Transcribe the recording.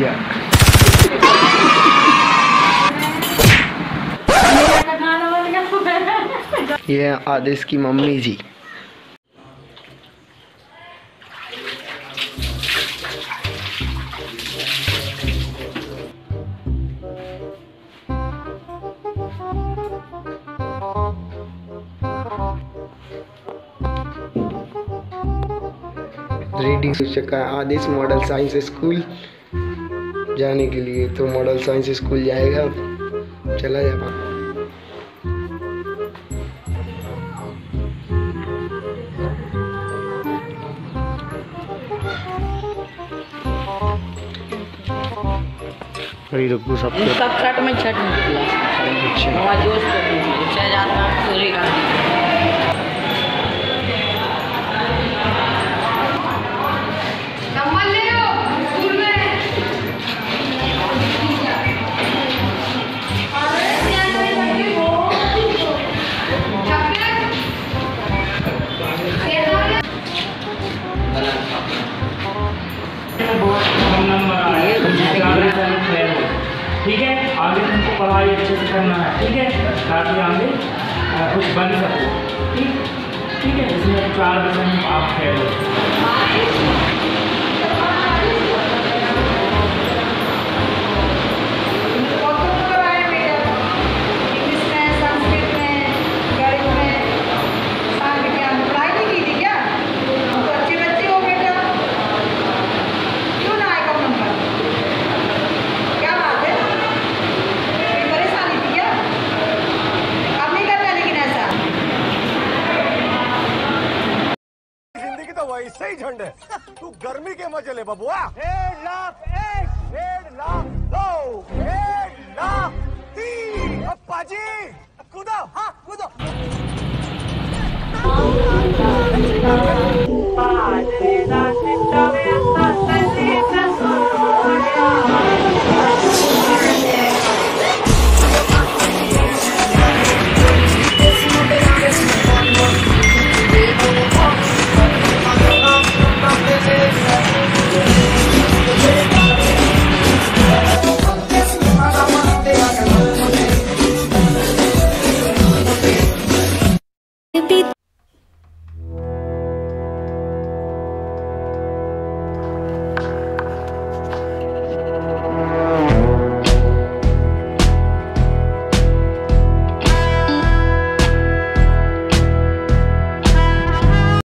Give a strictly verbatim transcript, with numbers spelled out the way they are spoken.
जाएगा। ये है आदेश की मम्मी जी। रेडी हो चुका है आदेश मॉडल साइंस स्कूल जाने के लिए। तो मॉडल साइंस स्कूल जाएगा, चला जाएगा। रघु सब छठ में छठ निकला। अच्छा जोश कर जाता चोरी का ठीक है। आगे तुमको पढ़ाई अच्छे से करना है, ठीक है, ताकि आगे कुछ बन सको। ठीक ठीक है। इसमें चार विषय में आप फेल हो। ऐसे ही झंड है, तू गर्मी के मजे ले बबुआ। डेढ़ लाख एक, डेढ़ लाख दो, डेढ़ लाख तीन। अप्पा जी कूदो, हाँ कूदो।